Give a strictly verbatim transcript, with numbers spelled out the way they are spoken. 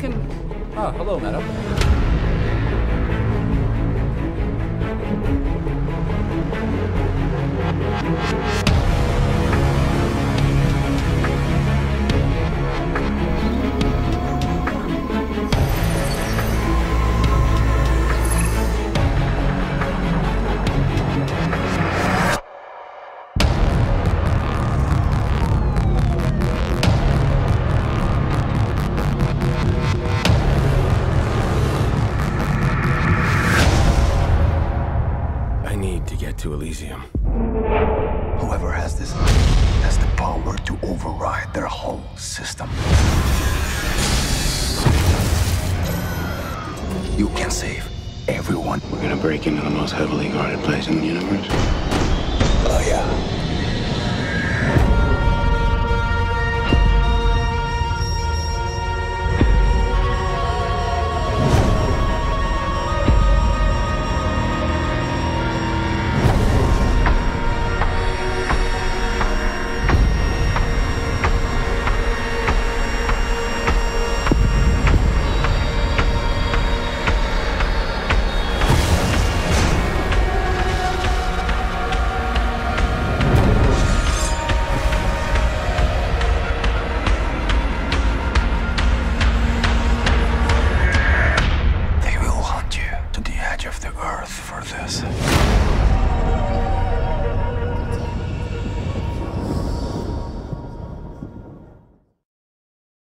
can... Ah, hello, madam. I need to get to Elysium. Whoever has this has the power to override their whole system. You can save everyone. We're gonna break into the most heavily guarded place in the universe. Oh, yeah.